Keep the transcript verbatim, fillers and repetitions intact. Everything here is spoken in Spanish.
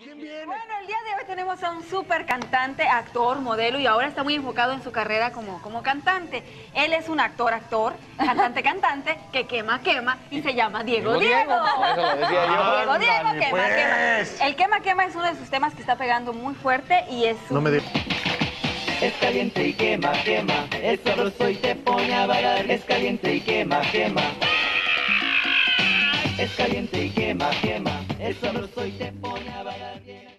¿Quién viene? Bueno, el día de hoy tenemos a un súper cantante, actor, modelo y ahora está muy enfocado en su carrera como, como cantante. Él es un actor, actor, cantante, cantante, que quema, quema y se llama Diego Diego. Eso lo decía yo. Diego Diego, Ándale, quema, pues. quema. El quema, quema es uno de sus temas que está pegando muy fuerte y es un... No me digas. Es caliente y quema, quema, es sabroso y te pone a bailar. Es caliente y quema, quema. Es caliente y quema, quema, es sabroso y te pone a bailar bien.